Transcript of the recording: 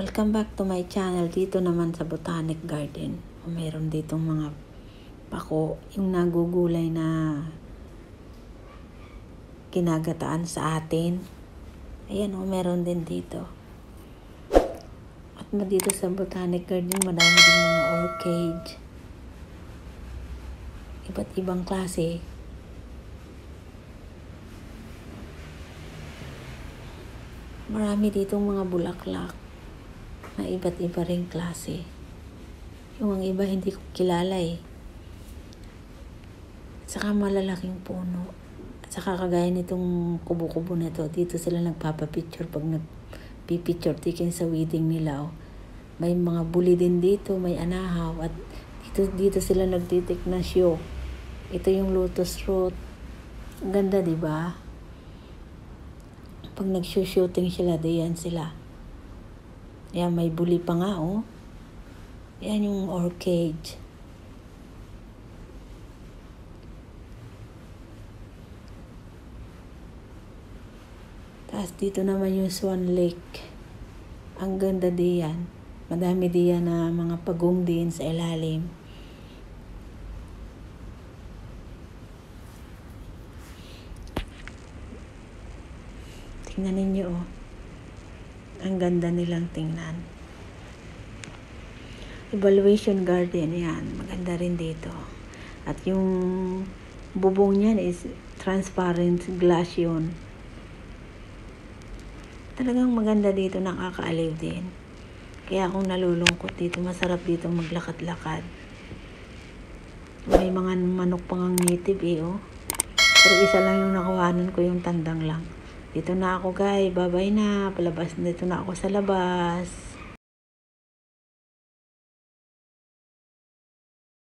Welcome back to my channel. Dito naman sa Botanic Garden. Mayroon ditong mga pako, yung nagugulay na kinagataan sa atin. Ayan meron din dito. At dito sa Botanic Garden, madami din mga orchid. Iba't ibang klase. Marami ditong mga bulaklak na iba't iba ring klase. Yung ang iba hindi ko kilala Saka malalaking puno. At saka kagaya nitong kubo-kubo na to, dito sila nagpapapicture pag nagpipicture taken sa wedding nila. May mga buli din dito, may anahaw, at dito sila nagtitik na show. Ito yung lotus root. Ang ganda, di ba? Pag nag-shooting sila, diyan sila. Ayan, may buli pa nga, Ayan yung orchid. Tapos dito naman yung Swan Lake. Ang ganda diyan. Madami diyan na mga pagong din sa ilalim. Tingnan ninyo, Ang ganda nilang tingnan. Evaluation garden, yan. Maganda rin dito. At yung bubong niyan is transparent glass yun. Talagang maganda dito, nakakaaliw din. Kaya kung nalulungkot dito, masarap dito maglakad-lakad. May mga manok pang native Pero isa lang yung nakuhanan ko, yung tandang lang. Dito na ako guys. Bye-bye na. Palabas na dito na ako sa labas.